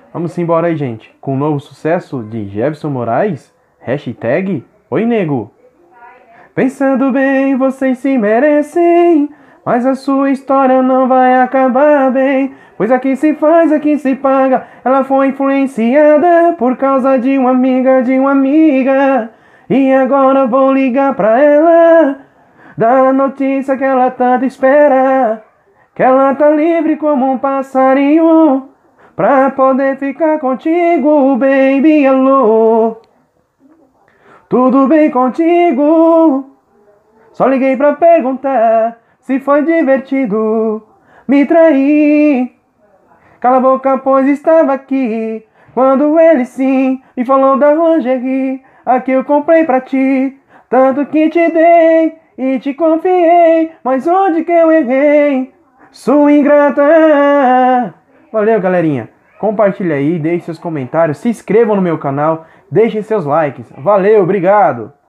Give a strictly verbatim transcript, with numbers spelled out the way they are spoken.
Vamos embora aí, gente. Com o novo sucesso de Jefferson Moraes. Hashtag Oi Nego. Pensando bem, vocês se merecem, mas a sua história não vai acabar bem. Pois aqui se faz, aqui se paga. Ela foi influenciada por causa de uma amiga, de uma amiga. E agora vou ligar pra ela, dar a notícia que ela tanto espera. Que ela tá livre como um passarinho, pra poder ficar contigo, baby, alô. Tudo bem contigo? Só liguei pra perguntar se foi divertido me trair. Cala a boca, pois estava aqui quando ele sim me falou da lingerie. Aqui eu comprei pra ti, tanto que te dei e te confiei. Mas onde que eu errei? Sua ingrata. Valeu, galerinha. Compartilha aí, deixe seus comentários, se inscrevam no meu canal, deixem seus likes. Valeu, obrigado.